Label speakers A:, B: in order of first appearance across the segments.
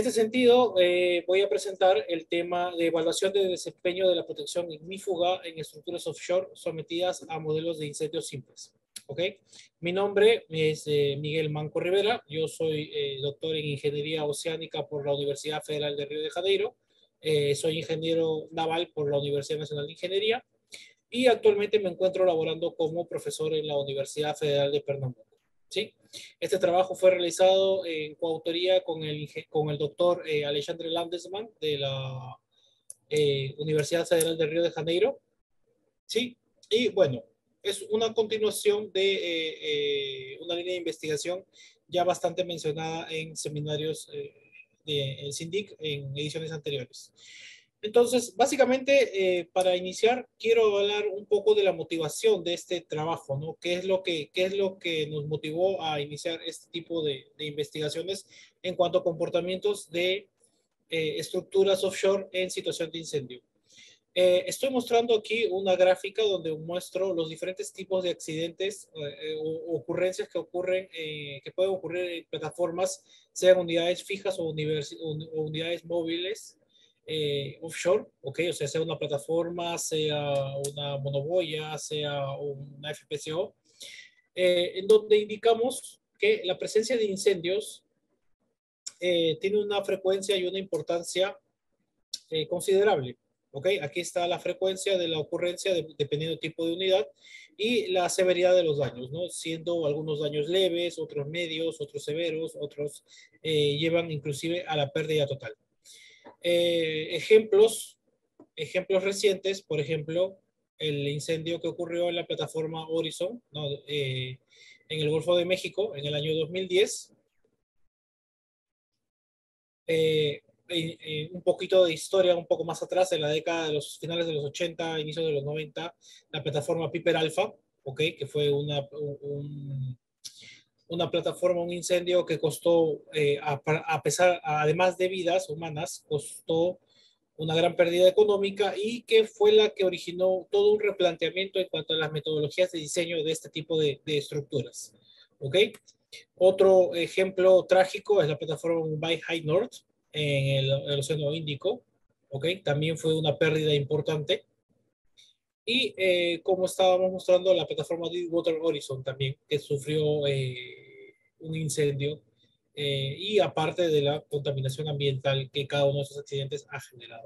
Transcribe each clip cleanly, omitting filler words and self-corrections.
A: este sentido, voy a presentar el tema de evaluación de desempeño de la protección ignífuga en estructuras offshore sometidas a modelos de incendios simples. ¿Ok? Mi nombre es Miguel Manco Rivera. Yo soy doctor en Ingeniería Oceánica por la Universidad Federal de Río de Janeiro. Soy ingeniero naval por la Universidad Nacional de Ingeniería y actualmente me encuentro laborando como profesor en la Universidad Federal de Pernambuco. ¿Sí? Este trabajo fue realizado en coautoría con el doctor Alexandre Landesman de la Universidad Federal de Río de Janeiro. ¿Sí? Y bueno, es una continuación de una línea de investigación ya bastante mencionada en seminarios del SINDIC en ediciones anteriores. Entonces, básicamente, para iniciar, quiero hablar un poco de la motivación de este trabajo, ¿no? ¿Qué es lo que nos motivó a iniciar este tipo de investigaciones en cuanto a comportamientos de estructuras offshore en situación de incendio? Estoy mostrando aquí una gráfica donde muestro los diferentes tipos de accidentes o ocurrencias que ocurren, que pueden ocurrir en plataformas, sean unidades fijas o unidades móviles offshore, ¿ok? O sea una plataforma, sea una monoboya, sea una FPSO, en donde indicamos que la presencia de incendios tiene una frecuencia y una importancia considerable. ¿Ok? Aquí está la frecuencia de la ocurrencia dependiendo del tipo de unidad y la severidad de los daños, ¿no? Siendo algunos daños leves, otros medios, otros severos, otros llevan inclusive a la pérdida total. Ejemplos recientes, por ejemplo, el incendio que ocurrió en la plataforma Horizon, ¿no? En el Golfo de México en el año 2010. Un poquito de historia un poco más atrás, en la década de los finales de los 80, inicios de los 90, la plataforma Piper Alpha, ¿okay? Que fue una plataforma, un incendio que costó, además de vidas humanas, costó una gran pérdida económica y que fue la que originó todo un replanteamiento en cuanto a las metodologías de diseño de este tipo de estructuras. ¿Ok? Otro ejemplo trágico es la plataforma Mumbai High North en el Océano Índico. ¿Ok? También fue una pérdida importante. Y como estábamos mostrando, la plataforma Deepwater Horizon también, que sufrió un incendio y aparte de la contaminación ambiental que cada uno de esos accidentes ha generado.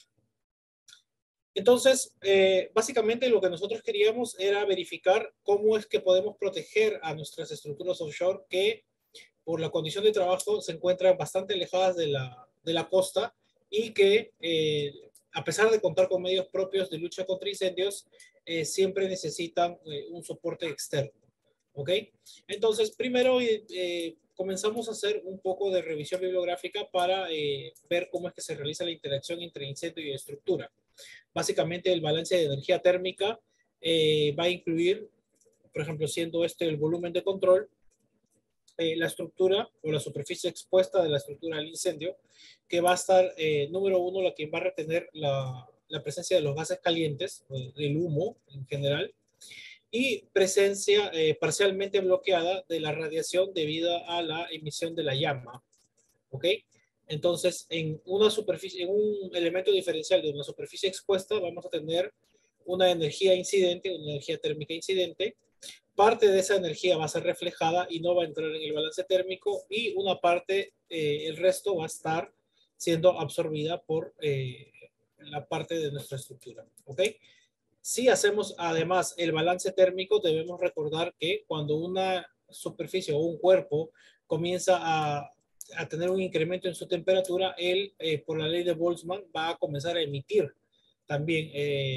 A: Entonces, básicamente lo que nosotros queríamos era verificar cómo es que podemos proteger a nuestras estructuras offshore que por la condición de trabajo se encuentran bastante alejadas de la costa y que a pesar de contar con medios propios de lucha contra incendios, siempre necesitan un soporte externo. ¿Ok? Entonces, primero comenzamos a hacer un poco de revisión bibliográfica para ver cómo es que se realiza la interacción entre incendio y estructura. Básicamente el balance de energía térmica va a incluir, por ejemplo, siendo este el volumen de control, la estructura o la superficie expuesta de la estructura al incendio, que va a estar, número uno, la que va a retener la presencia de los gases calientes, del humo en general, y presencia parcialmente bloqueada de la radiación debido a la emisión de la llama. ¿Ok? Entonces, en una superficie, en un elemento diferencial de una superficie expuesta, vamos a tener una energía incidente, una energía térmica incidente. Parte de esa energía va a ser reflejada y no va a entrar en el balance térmico y una parte, el resto va a estar siendo absorbida por la parte de nuestra estructura. ¿Ok? Si hacemos además el balance térmico, debemos recordar que cuando una superficie o un cuerpo comienza a tener un incremento en su temperatura, él, por la ley de Boltzmann, va a comenzar a emitir también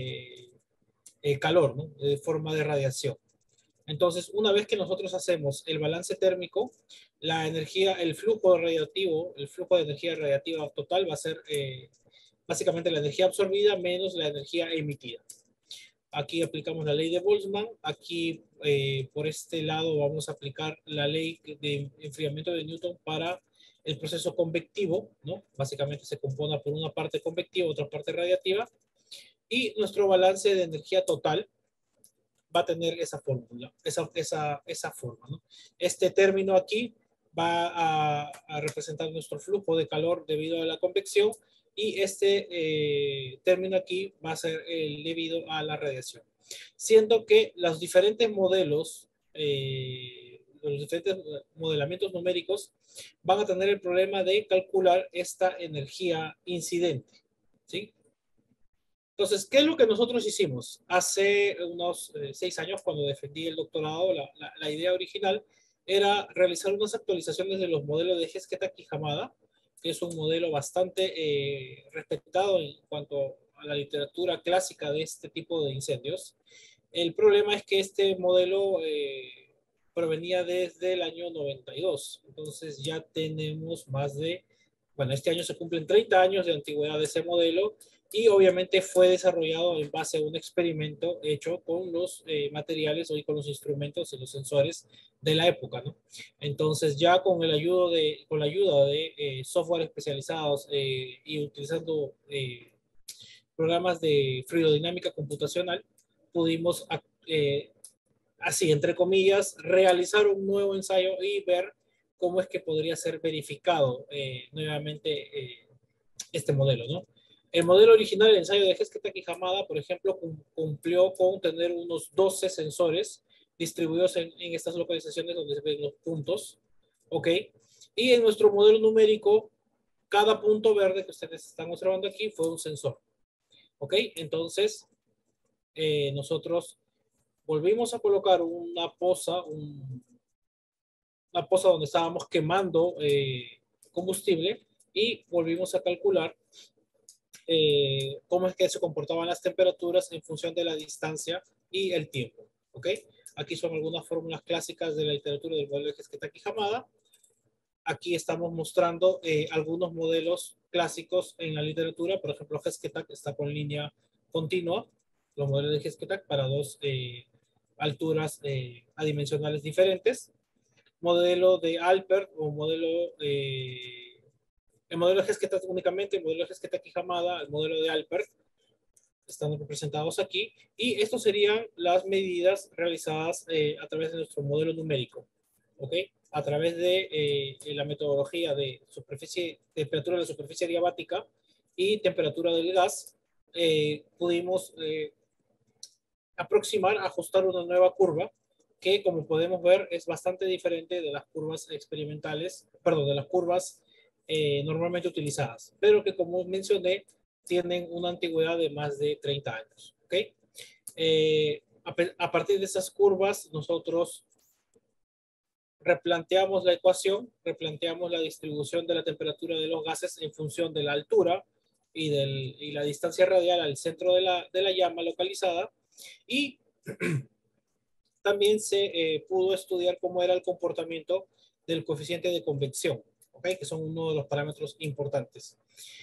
A: calor, ¿no? De forma de radiación. Entonces, una vez que nosotros hacemos el balance térmico, la energía, el flujo radiativo, el flujo de energía radiativa total va a ser básicamente la energía absorbida menos la energía emitida. Aquí aplicamos la ley de Boltzmann. Aquí, por este lado, vamos a aplicar la ley de enfriamiento de Newton para el proceso convectivo, ¿no? Básicamente se compone por una parte convectiva, otra parte radiativa. Y nuestro balance de energía total va a tener esa fórmula, esa forma, ¿no? Este término aquí a representar nuestro flujo de calor debido a la convección, y este término aquí va a ser el debido a la radiación. Siendo que los diferentes modelos, los diferentes modelamientos numéricos van a tener el problema de calcular esta energía incidente, ¿sí? Entonces, ¿qué es lo que nosotros hicimos? Hace unos 6 años, cuando defendí el doctorado, la idea original era realizar unas actualizaciones de los modelos de Hesketh y Hamada, que es un modelo bastante respetado en cuanto a la literatura clásica de este tipo de incendios. El problema es que este modelo provenía desde el año 92, entonces ya tenemos más de, bueno, este año se cumplen 30 años de antigüedad de ese modelo, y obviamente fue desarrollado en base a un experimento hecho con los materiales y con los instrumentos y los sensores de la época, ¿no? Entonces ya con la ayuda de software especializados y utilizando programas de fluidodinámica computacional, pudimos, así entre comillas, realizar un nuevo ensayo y ver cómo es que podría ser verificado nuevamente este modelo, ¿no? El modelo original, el ensayo de Hesketh y Hamada, por ejemplo, cumplió con tener unos 12 sensores distribuidos en estas localizaciones donde se ven los puntos, ¿ok? Y en nuestro modelo numérico, cada punto verde que ustedes están observando aquí fue un sensor, ¿ok? Entonces, nosotros volvimos a colocar una poza donde estábamos quemando combustible, y volvimos a calcular cómo es que se comportaban las temperaturas en función de la distancia y el tiempo, ¿ok? Aquí son algunas fórmulas clásicas de la literatura del modelo de Hesketh y Hamada. Aquí estamos mostrando algunos modelos clásicos en la literatura. Por ejemplo, Hesketh está con línea continua, los modelos de Hesketh para dos alturas adimensionales diferentes. Modelo de Alpert o modelo el modelo de Hesketh únicamente, el modelo de Hesketh y Hamada, el modelo de Alpert, están representados aquí, y estos serían las medidas realizadas a través de nuestro modelo numérico, ¿ok? A través de la metodología de temperatura de la superficie adiabática y temperatura del gas, pudimos aproximar, ajustar una nueva curva que, como podemos ver, es bastante diferente de las curvas experimentales, perdón, de las curvas normalmente utilizadas, pero que, como mencioné, tienen una antigüedad de más de 30 años. ¿Ok? A partir de esas curvas, nosotros replanteamos la ecuación, replanteamos la distribución de la temperatura de los gases en función de la altura y la distancia radial al centro de la llama localizada, y también se pudo estudiar cómo era el comportamiento del coeficiente de convección, ¿okay? Que son uno de los parámetros importantes.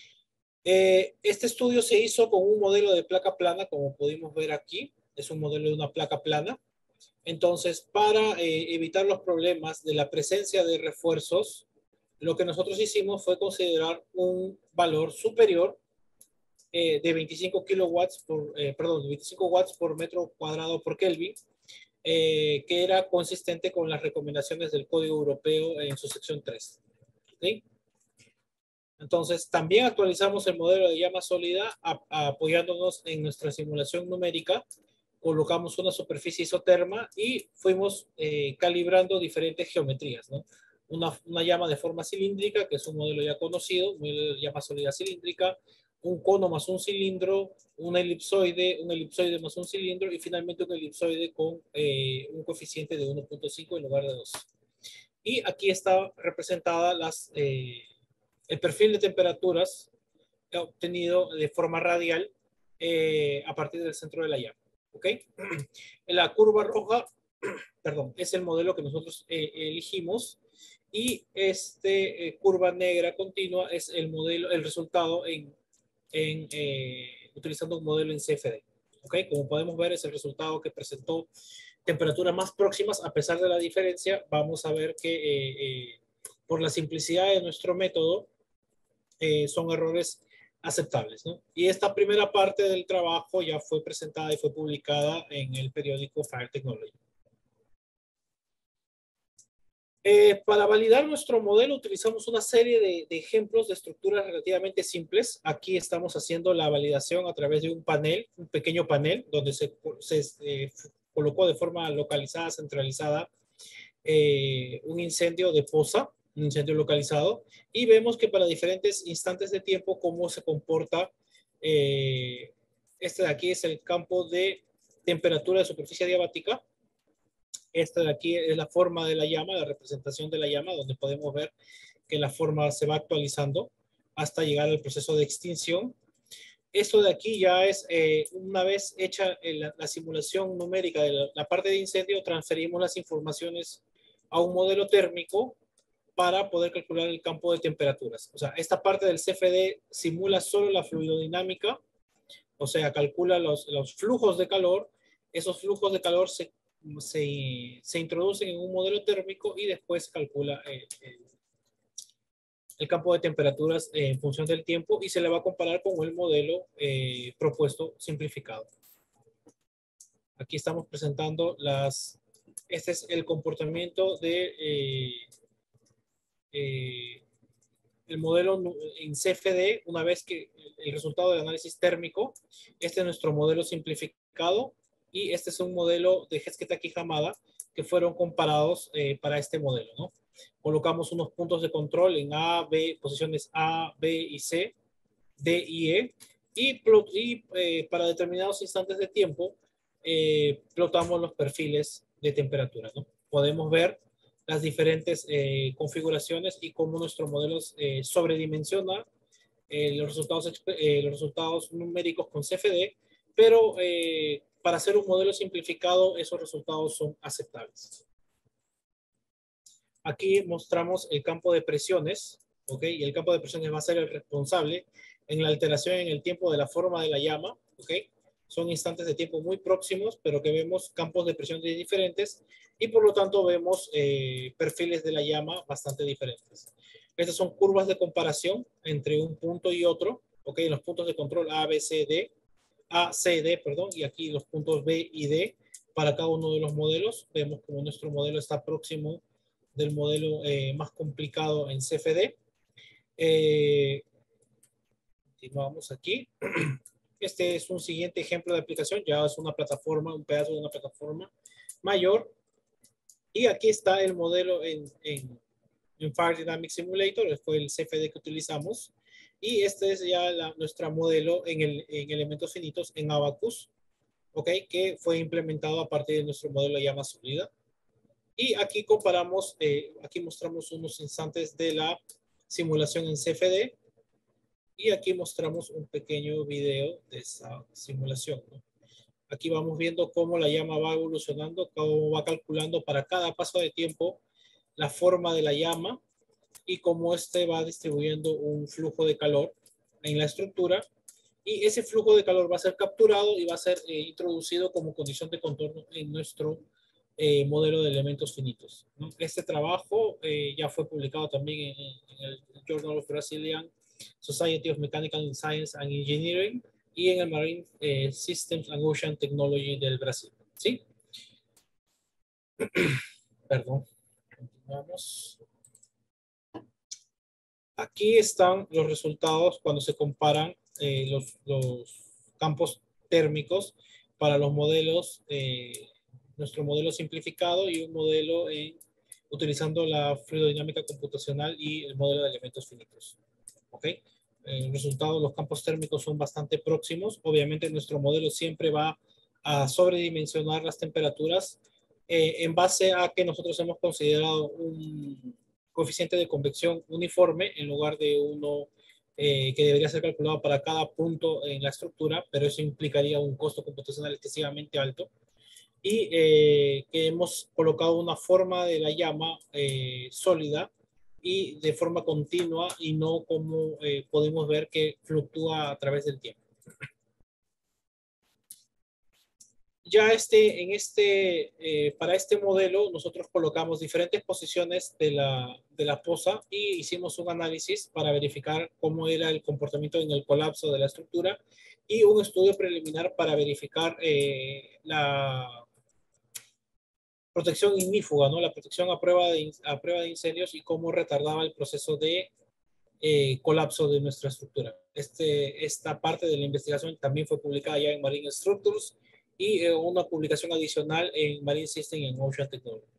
A: Este estudio se hizo con un modelo de placa plana, como pudimos ver aquí. Es un modelo de una placa plana. Entonces, para evitar los problemas de la presencia de refuerzos, lo que nosotros hicimos fue considerar un valor superior de 25 kilowatts perdón, 25 watts por metro cuadrado por Kelvin, que era consistente con las recomendaciones del Código Europeo en su sección 3. ¿Sí? Entonces, también actualizamos el modelo de llama sólida apoyándonos en nuestra simulación numérica. Colocamos una superficie isoterma y fuimos calibrando diferentes geometrías, ¿no? Una llama de forma cilíndrica, que es un modelo ya conocido, un modelo de llama sólida cilíndrica, un cono más un cilindro, un elipsoide más un cilindro, y finalmente un elipsoide con un coeficiente de 1.5 en lugar de 2. Y aquí está representada el perfil de temperaturas obtenido de forma radial a partir del centro de la llama. ¿Ok? La curva roja, perdón, es el modelo que nosotros elegimos, y curva negra continua es el modelo, el resultado utilizando un modelo en CFD. ¿Ok? Como podemos ver, es el resultado que presentó temperaturas más próximas. A pesar de la diferencia, vamos a ver que por la simplicidad de nuestro método, son errores aceptables, ¿no? Y esta primera parte del trabajo ya fue presentada y fue publicada en el periódico Fire Technology. Para validar nuestro modelo utilizamos una serie de ejemplos de estructuras relativamente simples. Aquí estamos haciendo la validación a través de un panel, un pequeño panel, donde se colocó de forma localizada, centralizada, un incendio de poza, un incendio localizado, y vemos que para diferentes instantes de tiempo cómo se comporta. Este de aquí es el campo de temperatura de superficie adiabática. Esta de aquí es la forma de la llama, la representación de la llama, donde podemos ver que la forma se va actualizando hasta llegar al proceso de extinción. Esto de aquí ya es, una vez hecha la simulación numérica de la parte de incendio, transferimos las informaciones a un modelo térmico para poder calcular el campo de temperaturas. O sea, esta parte del CFD simula solo la fluidodinámica, o sea, calcula los flujos de calor. Esos flujos de calor se introducen en un modelo térmico y después calcula el campo de temperaturas en función del tiempo y se le va a comparar con el modelo propuesto simplificado. Aquí estamos presentando este es el comportamiento de el modelo en CFD, una vez que el resultado del análisis térmico. Este es nuestro modelo simplificado y este es un modelo de Hesketh-Hamada que fueron comparados para este modelo, ¿no? Colocamos unos puntos de control en A, B, posiciones A, B y C, D y E, y para determinados instantes de tiempo plotamos los perfiles de temperatura, ¿no? Podemos ver las diferentes configuraciones y cómo nuestro modelo sobredimensiona los resultados numéricos con CFD, pero para hacer un modelo simplificado esos resultados son aceptables. Aquí mostramos el campo de presiones, ¿ok? Y el campo de presiones va a ser el responsable en la alteración en el tiempo de la forma de la llama, ¿ok? Son instantes de tiempo muy próximos, pero que vemos campos de presión diferentes y por lo tanto vemos perfiles de la llama bastante diferentes. Estas son curvas de comparación entre un punto y otro, ¿ok? Los puntos de control A, B, C, D, A, C, D, perdón, y aquí los puntos B y D para cada uno de los modelos. Vemos como nuestro modelo está próximo del modelo más complicado en CFD. Continuamos aquí. Este es un siguiente ejemplo de aplicación. Ya es una plataforma, un pedazo de una plataforma mayor. Y aquí está el modelo en Fire Dynamic Simulator. Fue el CFD que utilizamos. Y este es ya nuestro modelo en elementos finitos en Abacus, ¿ok? Que fue implementado a partir de nuestro modelo de llama sólida. Y aquí comparamos, aquí mostramos unos instantes de la simulación en CFD y aquí mostramos un pequeño video de esa simulación, ¿no? Aquí vamos viendo cómo la llama va evolucionando, cómo va calculando para cada paso de tiempo la forma de la llama y cómo este va distribuyendo un flujo de calor en la estructura. Y ese flujo de calor va a ser capturado y va a ser introducido como condición de contorno en nuestro modelo de elementos finitos, ¿no? Este trabajo ya fue publicado también en el Journal of Brazilian Society of Mechanical Science and Engineering y en el Marine Systems and Ocean Technology del Brasil. ¿Sí? Perdón. Continuamos. Aquí están los resultados cuando se comparan los campos térmicos para los modelos, nuestro modelo simplificado y un modelo utilizando la fluidodinámica computacional y el modelo de elementos finitos. ¿Ok? El resultado, los campos térmicos son bastante próximos. Obviamente nuestro modelo siempre va a sobredimensionar las temperaturas en base a que nosotros hemos considerado un coeficiente de convección uniforme en lugar de uno que debería ser calculado para cada punto en la estructura, pero eso implicaría un costo computacional excesivamente alto. Y que hemos colocado una forma de la llama sólida y de forma continua y no como podemos ver que fluctúa a través del tiempo. Ya para este modelo nosotros colocamos diferentes posiciones de la poza y hicimos un análisis para verificar cómo era el comportamiento en el colapso de la estructura y un estudio preliminar para verificar protección ignífuga, ¿no? La protección a prueba de incendios y cómo retardaba el proceso de colapso de nuestra estructura. Esta parte de la investigación también fue publicada ya en Marine Structures y una publicación adicional en Marine System y en Ocean Technology.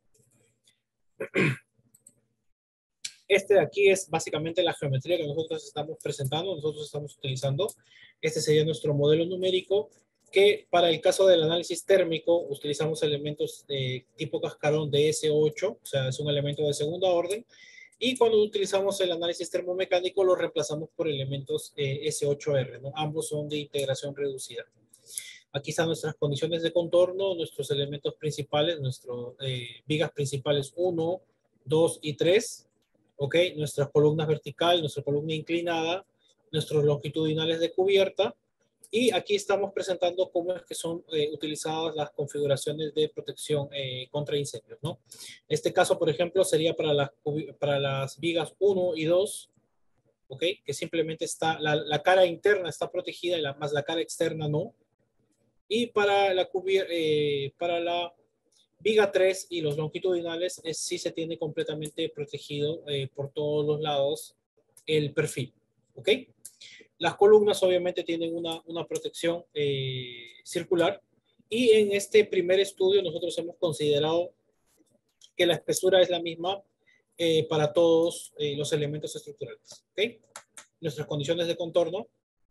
A: Este de aquí es básicamente la geometría que nosotros estamos presentando, nosotros estamos utilizando. Este sería nuestro modelo numérico, que para el caso del análisis térmico utilizamos elementos de tipo cascarón de S8, o sea, es un elemento de segunda orden, y cuando utilizamos el análisis termomecánico lo reemplazamos por elementos S8R, ¿no? Ambos son de integración reducida. Aquí están nuestras condiciones de contorno, nuestros elementos principales, nuestras vigas principales 1, 2 y 3. ¿Ok? Nuestras columnas vertical, nuestra columna inclinada, nuestros longitudinales de cubierta. Y aquí estamos presentando cómo es que son utilizadas las configuraciones de protección contra incendios, ¿no? Este caso, por ejemplo, sería para las vigas 1 y 2, ¿ok? Que simplemente está, la cara interna está protegida, y más la cara externa no. Y para la viga 3 y los longitudinales sí se tiene completamente protegido por todos los lados el perfil. ¿Ok? Las columnas obviamente tienen una protección circular y en este primer estudio nosotros hemos considerado que la espesura es la misma para todos los elementos estructurales. ¿Ok? Nuestras condiciones de contorno,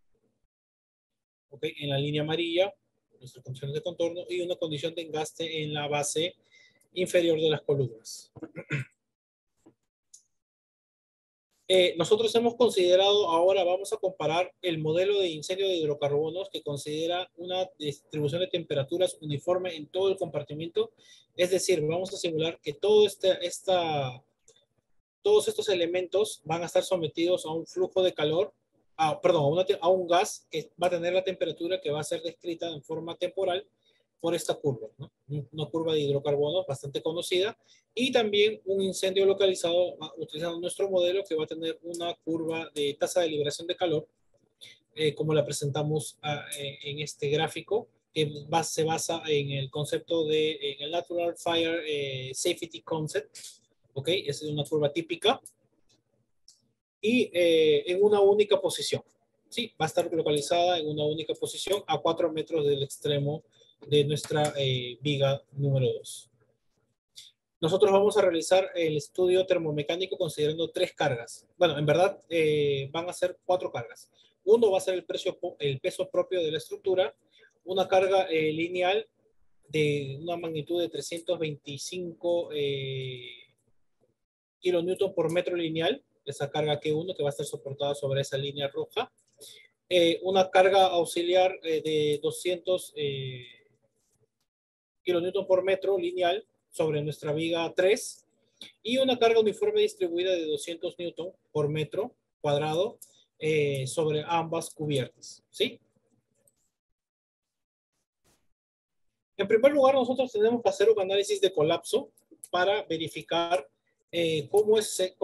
A: ¿ok? En la línea amarilla, nuestras condiciones de contorno y una condición de engaste en la base inferior de las columnas. Nosotros hemos considerado, ahora vamos a comparar el modelo de incendio de hidrocarburos que considera una distribución de temperaturas uniforme en todo el compartimiento. Es decir, vamos a simular que todos estos elementos van a estar sometidos a un flujo de calor, a un gas que va a tener la temperatura que va a ser descrita en forma temporal por esta curva, ¿no? Una curva de hidrocarbonos bastante conocida, y también un incendio localizado utilizando nuestro modelo que va a tener una curva de tasa de liberación de calor, como la presentamos en este gráfico, que se basa en el concepto en el Natural Fire Safety Concept, ¿ok? Es una curva típica y en una única posición. Sí, va a estar localizada en una única posición a 4 metros del extremo de nuestra viga número 2. Nosotros vamos a realizar el estudio termomecánico considerando 3 cargas. Bueno, en verdad van a ser 4 cargas. Uno va a ser el peso propio de la estructura, una carga lineal de una magnitud de 325 kilonewton por metro lineal, esa carga Q1 que va a estar soportada sobre esa línea roja. Una carga auxiliar de 200 kilonewton por metro lineal sobre nuestra viga 3 y una carga uniforme distribuida de 200 newton por metro cuadrado sobre ambas cubiertas, ¿sí? En primer lugar, nosotros tenemos que hacer un análisis de colapso para verificar cuál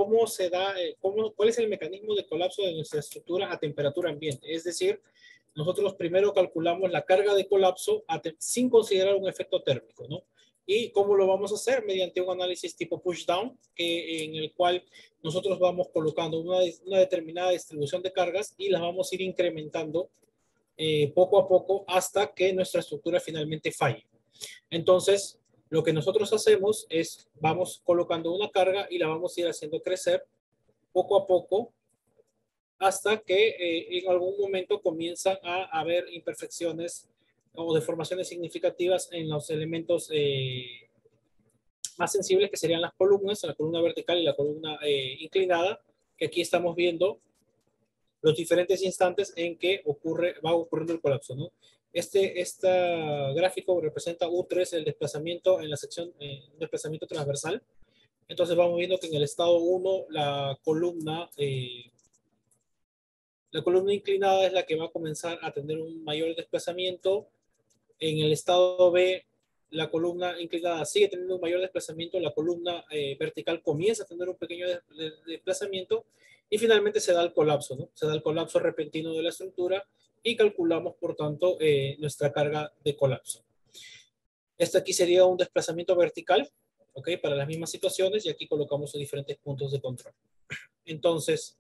A: es el mecanismo de colapso de nuestra estructura a temperatura ambiente. Es decir, nosotros primero calculamos la carga de colapso sin considerar un efecto térmico, ¿no? ¿Y cómo lo vamos a hacer? Mediante un análisis tipo push-down, en el cual nosotros vamos colocando una determinada distribución de cargas y las vamos a ir incrementando poco a poco hasta que nuestra estructura finalmente falle. Entonces, lo que nosotros hacemos es, vamos colocando una carga y la vamos a ir haciendo crecer poco a poco hasta que en algún momento comienzan a haber imperfecciones o deformaciones significativas en los elementos más sensibles, que serían las columnas, la columna vertical y la columna inclinada, que aquí estamos viendo los diferentes instantes en que va ocurriendo el colapso, ¿no? Este gráfico representa U3, el desplazamiento en la sección, desplazamiento transversal. Entonces vamos viendo que en el estado 1 la columna inclinada es la que va a comenzar a tener un mayor desplazamiento. En el estado B, la columna inclinada sigue teniendo un mayor desplazamiento, la columna vertical comienza a tener un pequeño desplazamiento y finalmente se da el colapso, ¿no? Se da el colapso repentino de la estructura y calculamos, por tanto, nuestra carga de colapso. Este aquí sería un desplazamiento vertical, ¿ok? Para las mismas situaciones y aquí colocamos los diferentes puntos de control. Entonces,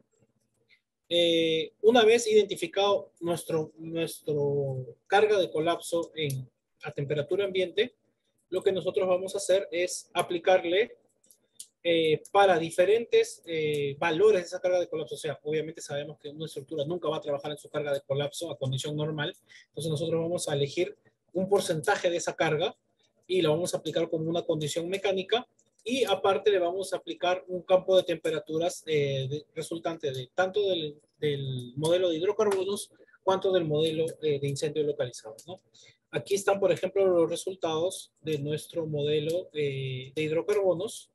A: una vez identificado nuestro carga de colapso a temperatura ambiente, lo que nosotros vamos a hacer es aplicarle para diferentes valores de esa carga de colapso. O sea, obviamente sabemos que una estructura nunca va a trabajar en su carga de colapso a condición normal. Entonces nosotros vamos a elegir un porcentaje de esa carga y la vamos a aplicar como una condición mecánica y aparte le vamos a aplicar un campo de temperaturas resultante de tanto del modelo de hidrocarburos cuanto del modelo de incendio localizado, ¿no? Aquí están, por ejemplo, los resultados de nuestro modelo de hidrocarbonos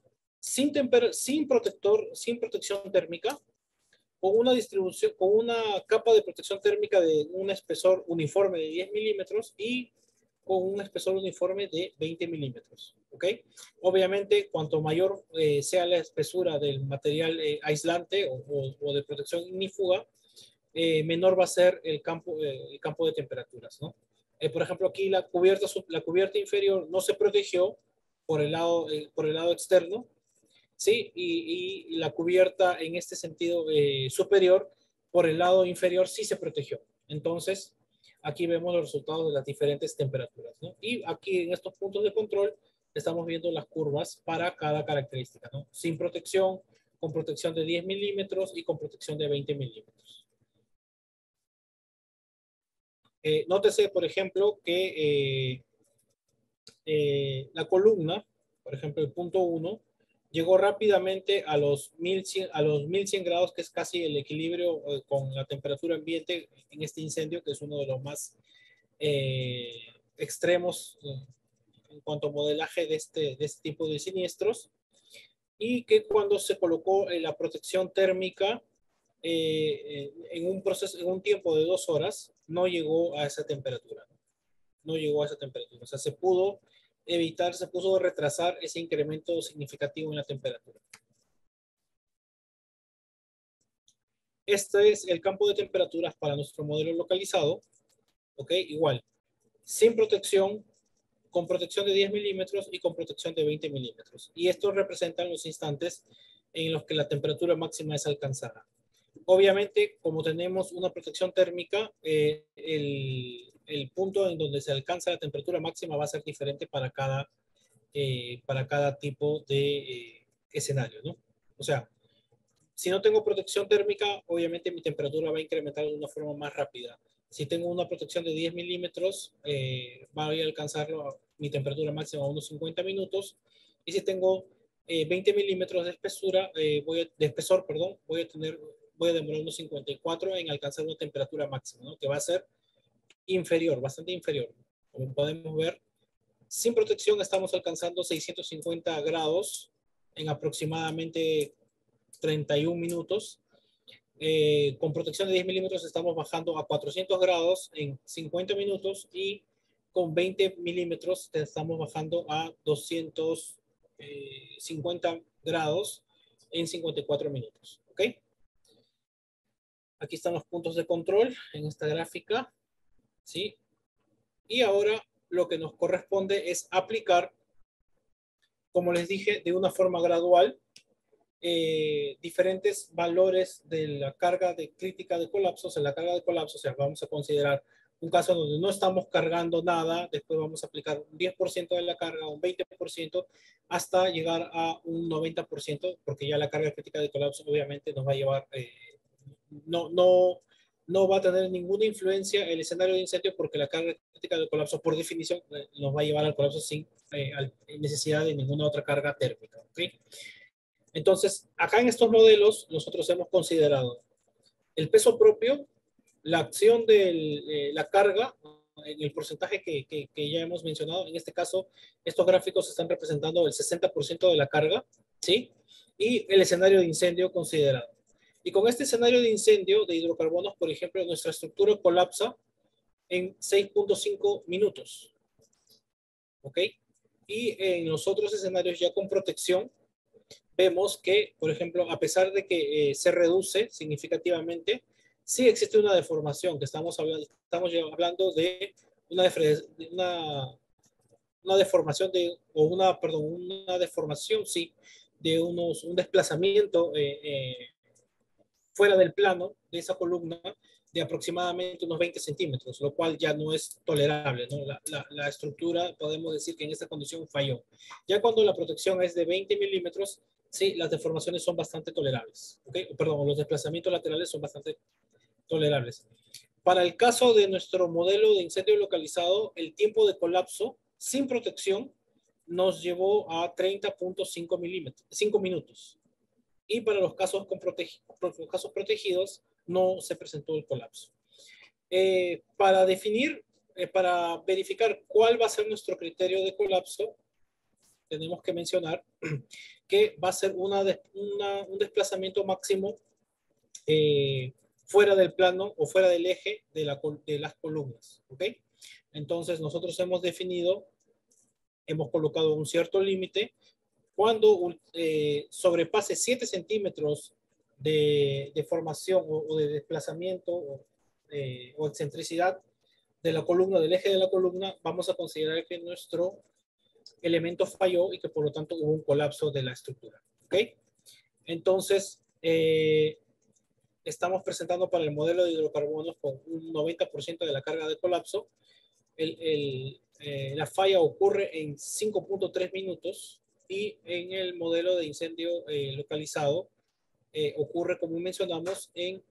A: sin protección térmica, con una distribución, con una capa de protección térmica de un espesor uniforme de 10 milímetros y con un espesor uniforme de 20 milímetros. ¿Ok? Obviamente, cuanto mayor sea la espesura del material aislante o de protección ignífuga, menor va a ser el campo de temperaturas, ¿no? Por ejemplo, aquí la cubierta inferior no se protegió por el lado externo, ¿sí? Y la cubierta en este sentido superior, por el lado inferior, sí se protegió. Entonces, aquí vemos los resultados de las diferentes temperaturas, ¿no? Y aquí en estos puntos de control estamos viendo las curvas para cada característica, ¿no? Sin protección, con protección de 10 milímetros y con protección de 20 milímetros. Nótese, por ejemplo, que la columna, por ejemplo, el punto 1, llegó rápidamente a los 1100 grados, que es casi el equilibrio con la temperatura ambiente en este incendio, que es uno de los más extremos en cuanto a modelaje de este tipo de siniestros, y que cuando se colocó la protección térmica en un proceso, en un tiempo de 2 horas, no llegó a esa temperatura. No llegó a esa temperatura. O sea, se pudo evitar, se pudo retrasar ese incremento significativo en la temperatura. Este es el campo de temperaturas para nuestro modelo localizado. ¿Ok? Igual, sin protección, con protección de 10 milímetros y con protección de 20 milímetros. Y estos representan los instantes en los que la temperatura máxima es alcanzada. Obviamente, como tenemos una protección térmica, el punto en donde se alcanza la temperatura máxima va a ser diferente para cada tipo de escenario, ¿no? O sea, si no tengo protección térmica, obviamente mi temperatura va a incrementar de una forma más rápida. Si tengo una protección de 10 milímetros, va a alcanzar mi temperatura máxima a unos 50 minutos. Y si tengo 20 milímetros de espesura, de espesor, perdón, voy a demorar unos 54 en alcanzar una temperatura máxima, ¿no? Que va a ser inferior, bastante inferior. Como podemos ver, sin protección estamos alcanzando 650 grados en aproximadamente 31 minutos. Con protección de 10 milímetros estamos bajando a 400 grados en 50 minutos y con 20 milímetros estamos bajando a 250 grados en 54 minutos. ¿Ok? Aquí están los puntos de control en esta gráfica. ¿Sí? Y ahora lo que nos corresponde es aplicar, como les dije, de una forma gradual, diferentes valores de la carga de crítica de colapso. O sea, la carga de colapso, o sea, vamos a considerar un caso donde no estamos cargando nada, después vamos a aplicar un 10% de la carga, un 20%, hasta llegar a un 90%, porque ya la carga crítica de colapso obviamente nos va a llevar, no va a tener ninguna influencia el escenario de incendio, porque la carga crítica de colapso, por definición, nos va a llevar al colapso sin necesidad de ninguna otra carga térmica. ¿Okay? Entonces, acá en estos modelos, nosotros hemos considerado el peso propio, la acción de la carga, en el porcentaje que ya hemos mencionado. En este caso, estos gráficos están representando el 60% de la carga, ¿sí? Y el escenario de incendio considerado. Y con este escenario de incendio de hidrocarbonos, por ejemplo, nuestra estructura colapsa en 6.5 minutos, ¿ok? Y en los otros escenarios ya con protección, vemos que, por ejemplo, a pesar de que se reduce significativamente, sí existe una deformación, que estamos hablando de una una deformación una deformación, sí, un desplazamiento fuera del plano de esa columna de aproximadamente unos 20 centímetros, lo cual ya no es tolerable, ¿no? La estructura, podemos decir que en esta condición falló. Ya cuando la protección es de 20 milímetros, sí, las deformaciones son bastante tolerables, ¿ok? Perdón, los desplazamientos laterales son bastante tolerables. Para el caso de nuestro modelo de incendio localizado, el tiempo de colapso sin protección nos llevó a 30.5 milímetros, 5 minutos. Y para los casos, los casos protegidos no se presentó el colapso. Para definir, para verificar cuál va a ser nuestro criterio de colapso, tenemos que mencionar que va a ser un desplazamiento máximo fuera del plano o fuera del eje de las columnas. ¿Ok? Entonces nosotros hemos colocado un cierto límite. Cuando sobrepase 7 centímetros de formación o de desplazamiento o excentricidad de la columna, del eje de la columna, vamos a considerar que nuestro elemento falló y que por lo tanto hubo un colapso de la estructura. ¿Ok? Entonces, estamos presentando para el modelo de hidrocarbonos con un 90% de la carga de colapso. La falla ocurre en 5.3 minutos y en el modelo de incendio localizado ocurre, como mencionamos, en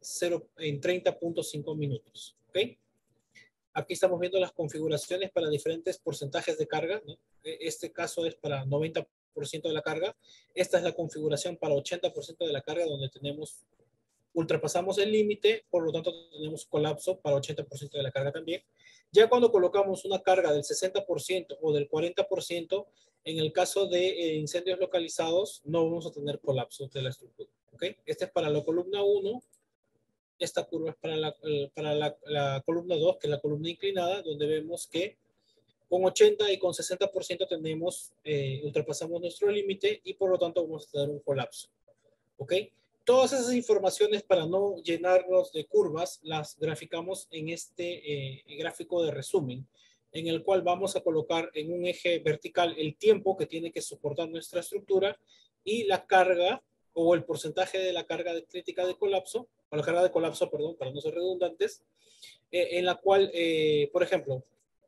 A: 30.5 minutos. ¿Okay? Aquí estamos viendo las configuraciones para diferentes porcentajes de carga, ¿no? Este caso es para 90% de la carga. Esta es la configuración para 80% de la carga, donde ultrapasamos el límite, por lo tanto tenemos colapso para 80% de la carga también. Ya cuando colocamos una carga del 60% o del 40%, en el caso de incendios localizados, no vamos a tener colapso de la estructura. ¿Okay? Este es para la columna 1, esta curva es para la columna 2, que es la columna inclinada, donde vemos que con 80 y con 60% ultrapasamos nuestro límite y por lo tanto vamos a tener un colapso. ¿Ok? Todas esas informaciones, para no llenarlos de curvas, las graficamos en este gráfico de resumen, en el cual vamos a colocar en un eje vertical el tiempo que tiene que soportar nuestra estructura y la carga o el porcentaje de la carga crítica de colapso, o la carga de colapso, perdón, para no ser redundantes, en la cual, por ejemplo,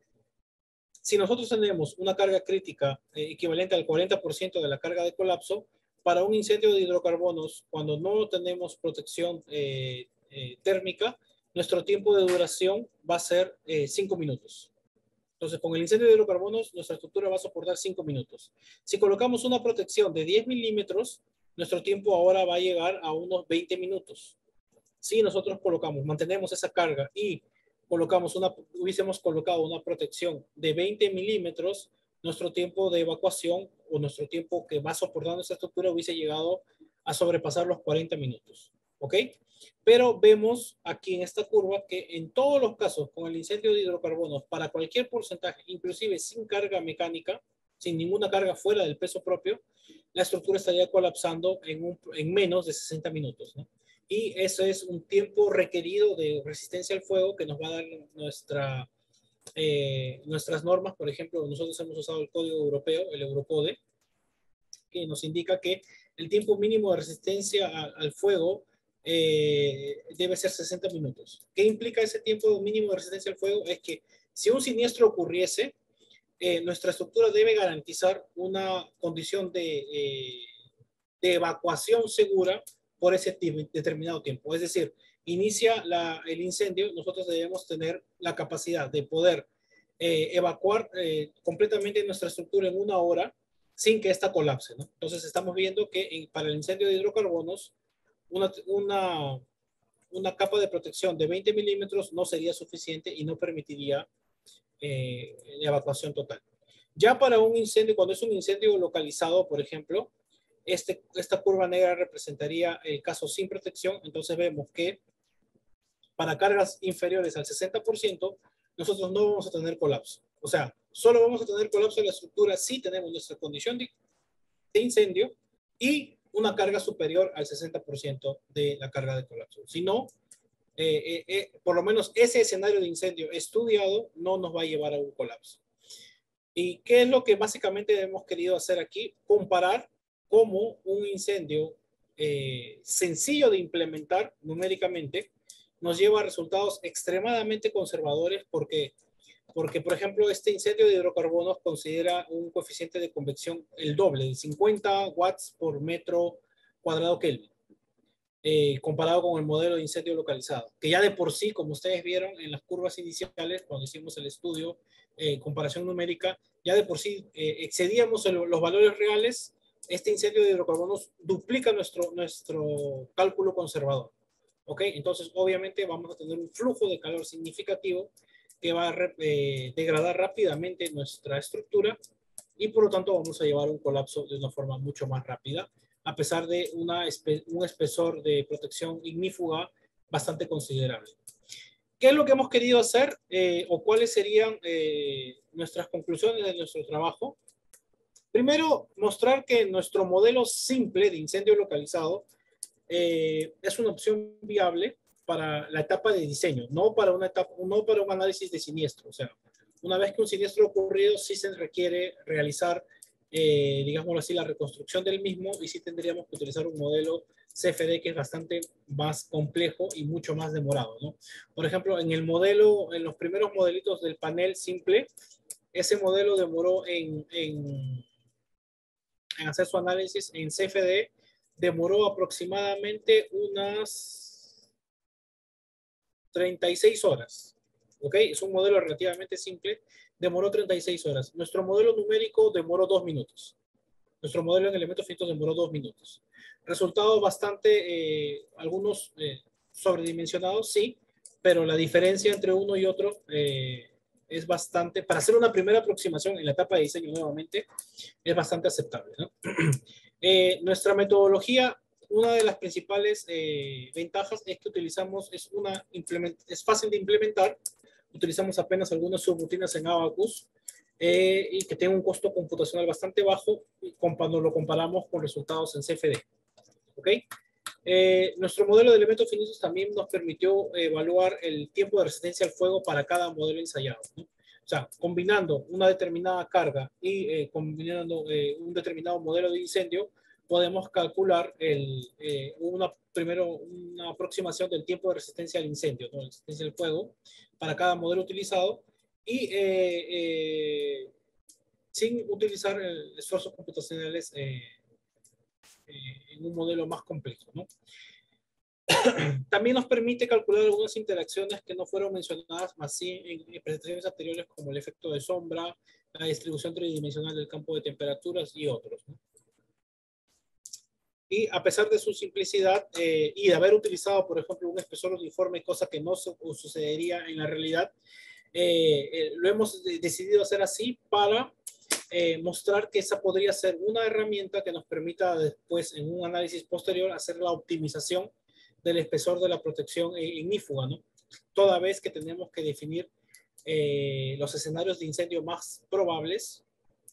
A: si nosotros tenemos una carga crítica equivalente al 40% de la carga de colapso, para un incendio de hidrocarbonos, cuando no tenemos protección térmica, nuestro tiempo de duración va a ser 5 minutos. Entonces, con el incendio de hidrocarbonos, nuestra estructura va a soportar 5 minutos. Si colocamos una protección de 10 milímetros, nuestro tiempo ahora va a llegar a unos 20 minutos. Si nosotros mantenemos esa carga y hubiésemos colocado una protección de 20 milímetros, nuestro tiempo de evacuación o nuestro tiempo que va soportando esa estructura hubiese llegado a sobrepasar los 40 minutos. ¿Ok? Pero vemos aquí en esta curva que en todos los casos con el incendio de hidrocarbonos, para cualquier porcentaje, inclusive sin carga mecánica, sin ninguna carga fuera del peso propio, la estructura estaría colapsando en menos de 60 minutos, ¿no? Y eso es un tiempo requerido de resistencia al fuego que nos va a dar nuestras normas. Por ejemplo, nosotros hemos usado el código europeo, el Eurocode, que nos indica que el tiempo mínimo de resistencia al fuego debe ser 60 minutos. ¿Qué implica ese tiempo mínimo de resistencia al fuego? Es que si un siniestro ocurriese, nuestra estructura debe garantizar una condición de evacuación segura por ese determinado tiempo. Es decir, inicia el incendio, nosotros debemos tener la capacidad de poder evacuar completamente nuestra estructura en 1 hora sin que ésta colapse, ¿no? Entonces estamos viendo que para el incendio de hidrocarbonos, una capa de protección de 20 milímetros no sería suficiente y no permitiría la evacuación total. Ya para un incendio, cuando es un incendio localizado, por ejemplo, esta curva negra representaría el caso sin protección. Entonces vemos que para cargas inferiores al 60%, nosotros no vamos a tener colapso. O sea, solo vamos a tener colapso de la estructura si tenemos nuestra condición de incendio y una carga superior al 60% de la carga de colapso. Si no, por lo menos ese escenario de incendio estudiado no nos va a llevar a un colapso. ¿Y qué es lo que básicamente hemos querido hacer aquí? Comparar cómo un incendio sencillo de implementar numéricamente nos lleva a resultados extremadamente conservadores porque, por ejemplo, este incendio de hidrocarburos considera un coeficiente de convección el doble, de 50 watts por metro cuadrado Kelvin, comparado con el modelo de incendio localizado, que ya de por sí, como ustedes vieron en las curvas iniciales, cuando hicimos el estudio, comparación numérica, ya de por sí excedíamos los valores reales. Este incendio de hidrocarburos duplica nuestro cálculo conservador. ¿Ok? Entonces, obviamente, vamos a tener un flujo de calor significativo que va a degradar rápidamente nuestra estructura y por lo tanto vamos a llevar un colapso de una forma mucho más rápida, a pesar de un espesor de protección ignífuga bastante considerable. ¿Qué es lo que hemos querido hacer o cuáles serían nuestras conclusiones de nuestro trabajo? Primero, mostrar que nuestro modelo simple de incendio localizado es una opción viable para la etapa de diseño, no para un análisis de siniestro. O sea, una vez que un siniestro ha ocurrido, sí se requiere realizar, digámoslo así, la reconstrucción del mismo y sí tendríamos que utilizar un modelo CFD que es bastante más complejo y mucho más demorado, ¿no? Por ejemplo, en los primeros modelitos del panel simple, ese modelo demoró en hacer su análisis en CFD, demoró aproximadamente unas 36 horas. ¿Ok? Es un modelo relativamente simple, demoró 36 horas. Nuestro modelo numérico demoró 2 minutos. Nuestro modelo en elementos finitos demoró 2 minutos. Resultado bastante, algunos sobredimensionados, sí, pero la diferencia entre uno y otro es bastante, para hacer una primera aproximación en la etapa de diseño nuevamente, es bastante aceptable, ¿no? Nuestra metodología, una de las principales ventajas es que utilizamos, es fácil de implementar, utilizamos apenas algunas subrutinas en Abacus y que tiene un costo computacional bastante bajo cuando lo comparamos con resultados en CFD. ¿Ok? Nuestro modelo de elementos finitos también nos permitió evaluar el tiempo de resistencia al fuego para cada modelo ensayado, ¿no? O sea, combinando una determinada carga y combinando un determinado modelo de incendio, podemos calcular primero una aproximación del tiempo de resistencia al incendio, ¿no? Resistencia al fuego para cada modelo utilizado y sin utilizar esfuerzos computacionales en un modelo más complejo, ¿no? También nos permite calcular algunas interacciones que no fueron mencionadas más sí en presentaciones anteriores, como el efecto de sombra, la distribución tridimensional del campo de temperaturas y otros, ¿no? Y a pesar de su simplicidad y de haber utilizado, por ejemplo, un espesor uniforme, cosa que no sucedería en la realidad, lo hemos decidido hacer así para mostrar que esa podría ser una herramienta que nos permita después, en un análisis posterior, hacer la optimización del espesor de la protección ignífuga, ¿no? Toda vez que tenemos que definir los escenarios de incendio más probables,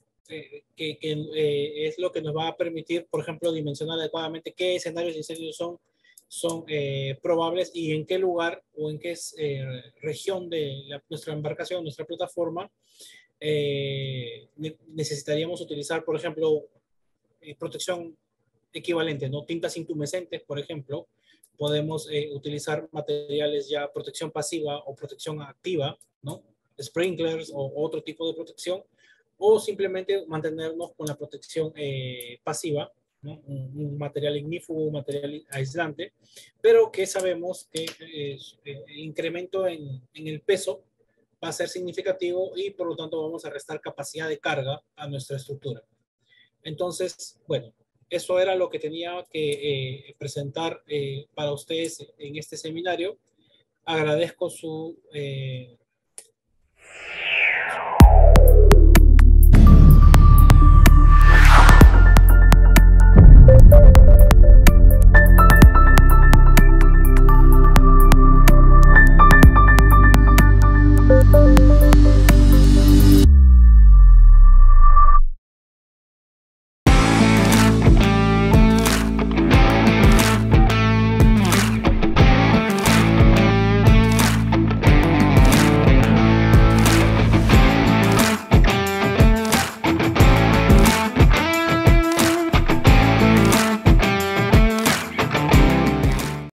A: que es lo que nos va a permitir, por ejemplo, dimensionar adecuadamente qué escenarios de incendio son probables y en qué lugar o en qué región de nuestra embarcación, nuestra plataforma, necesitaríamos utilizar, por ejemplo, protección equivalente, ¿no? Tintas intumescentes, por ejemplo. Podemos utilizar materiales ya protección pasiva o protección activa, ¿no? Sprinklers o otro tipo de protección, o simplemente mantenernos con la protección pasiva, ¿no? Un material ignífugo, un material aislante, pero que sabemos que el incremento en el peso va a ser significativo y por lo tanto vamos a restar capacidad de carga a nuestra estructura. Entonces, bueno, eso era lo que tenía que presentar para ustedes en este seminario. Agradezco su